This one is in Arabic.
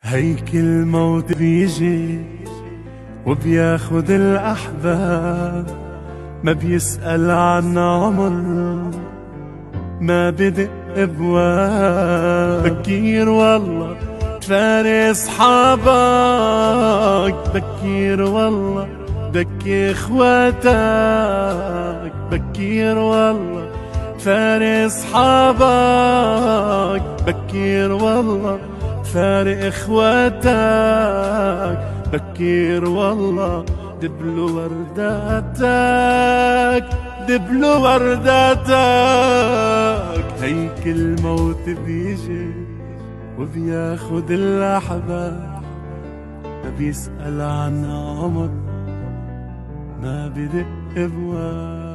هيك الموت بيجي وبياخد الأحباب، ما بيسأل عن عمر، ما بدق بواب. بكير والله تفارق صحابك، بكير والله بكي اخواتك، بكير والله فارق صحابك، بكير والله فارق اخواتك، بكير والله دبلوا ورداتك، دبلوا ورداتك. هيك الموت بيجي وبياخد الأحباب، ما بيسأل عن عمر، ما بدق بواب.